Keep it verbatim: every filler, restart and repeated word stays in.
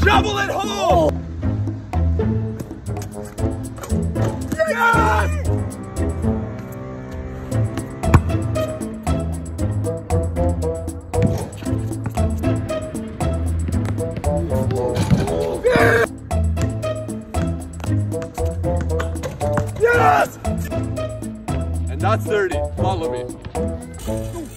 Double it home! Yes! Yes! And that's thirty. Follow me.